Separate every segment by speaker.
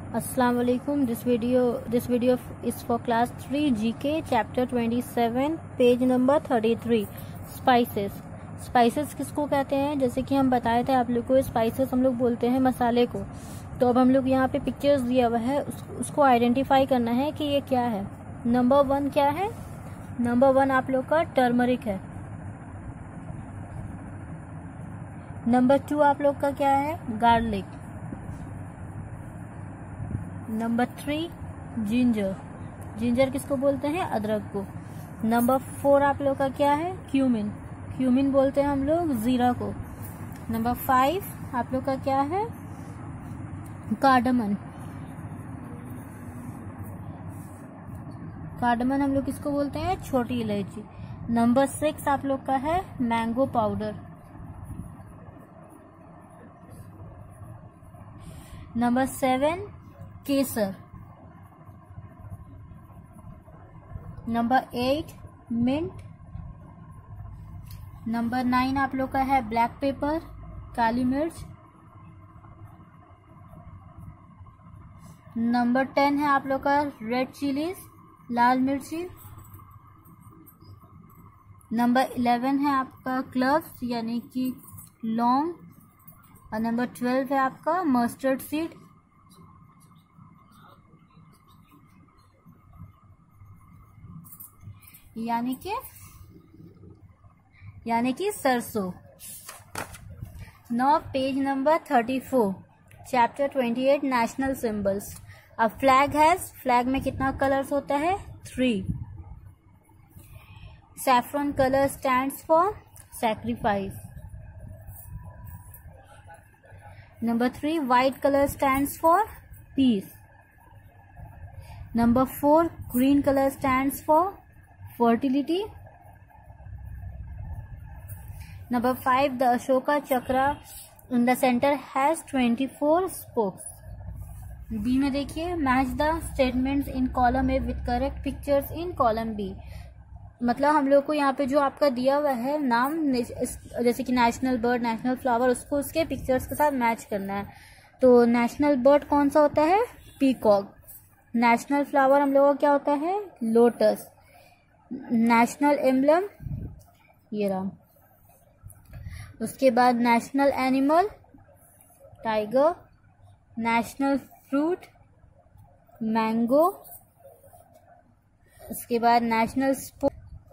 Speaker 1: Assalamu alaikum. This video is for class 3 GK chapter 27 page number 33 spices किसको कहते हैं? जैसे कि हम बताए थे आप लोग को, स्पाइसेस हम लोग बोलते हैं मसाले को। तो अब हम लोग यहाँ पे पिक्चर्स दिया हुआ है, उसको आइडेंटिफाई करना है कि ये क्या है। नंबर 1 क्या है? नंबर 1 आप लोग का टर्मरिक है। नंबर 2 आप लोग का क्या है? गार्लिक। नंबर 3 जिंजर किसको बोलते हैं? अदरक को। नंबर 4 आप लोग का क्या है? क्यूमिन बोलते हैं हम लोग जीरा को। नंबर 5 आप लोग का क्या है? कार्डमन हम लोग किसको बोलते हैं? छोटी इलायची। नंबर 6 आप लोग का है मैंगो पाउडर। नंबर 7 केसर। Number 8 mint. नंबर 9 आप लोग का है ब्लैक पेपर, काली मिर्च। नंबर 10 है आप लोग का रेड चिलीज, लाल मिर्ची। नंबर 11 है आपका क्लव्स यानी कि लौंग। और नंबर 12 है आपका मस्टर्ड सीड। यानी कि सरसों। Now page number 34 chapter 28 national symbols. A flag में कितना कलर्स होता है? 3। Saffron colour stands for sacrifice. Number 3 white colour stands for peace. Number 4 green colour stands for fertility. Number 5 the Ashoka Chakra in the center has 24 spokes. B में देखिए match the statements in column A with correct pictures in column B. मतलब हम लोग को यहाँ पे जो आपका दिया हुआ है नाम, जैसे कि नेशनल बर्ड, नेशनल फ्लावर, उसको उसके पिक्चर्स के साथ मैच करना है। तो नेशनल बर्ड कौन सा होता है? पीकॉक। नेशनल फ्लावर हम लोगों का क्या होता है? लोटस। नेशनल एम्बलम ये रहा। उसके बाद national animal tiger. National fruit mango. उसके बाद national sport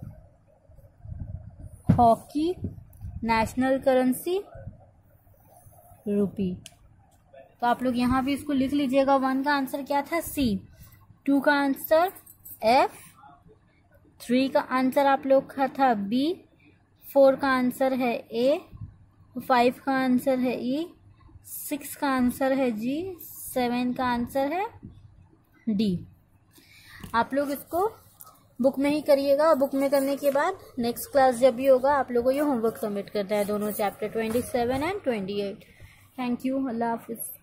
Speaker 1: hockey. National currency rupee. तो आप लोग यहाँ भी इसको लिख लीजिएगा। 1 का आंसर क्या था? सी। 2 का आंसर एफ। 3 का आंसर आप लोग का था बी। 4 का आंसर है ए। 5 का आंसर है ई। 6 का आंसर है जी। 7 का आंसर है डी। आप लोग इसको बुक में ही करिएगा। बुक में करने के बाद नेक्स्ट क्लास जब भी होगा आप लोगों को ये होमवर्क सबमिट करना है, दोनों चैप्टर 27 एंड 28। Thank you. अल्लाह हाफिज।